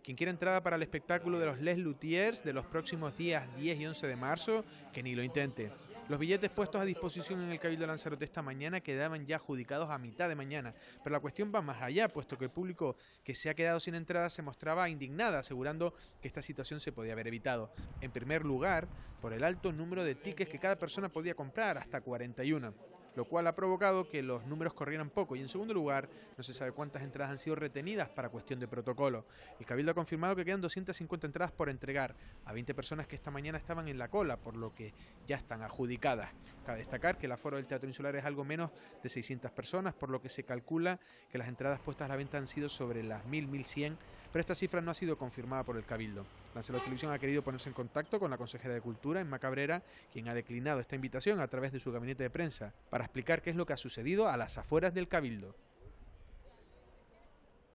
Quien quiera entrada para el espectáculo de los Les Luthiers de los próximos días 10 y 11 de marzo, que ni lo intente. Los billetes puestos a disposición en el Cabildo de Lanzarote esta mañana quedaban ya adjudicados a mitad de mañana, pero la cuestión va más allá, puesto que el público que se ha quedado sin entrada se mostraba indignada, asegurando que esta situación se podía haber evitado. En primer lugar, por el alto número de tickets que cada persona podía comprar, hasta 41, lo cual ha provocado que los números corrieran poco, y en segundo lugar, no se sabe cuántas entradas han sido retenidas para cuestión de protocolo. El Cabildo ha confirmado que quedan 250 entradas por entregar a 20 personas que esta mañana estaban en la cola, por lo que ya están adjudicadas. Cabe destacar que el aforo del Teatro Insular es algo menos de 600 personas, por lo que se calcula que las entradas puestas a la venta han sido sobre las 1.100, pero esta cifra no ha sido confirmada por el Cabildo. Lanzarote Televisión ha querido ponerse en contacto con la consejera de Cultura, Emma Cabrera, quien ha declinado esta invitación a través de su gabinete de prensa, para explicar qué es lo que ha sucedido a las afueras del Cabildo.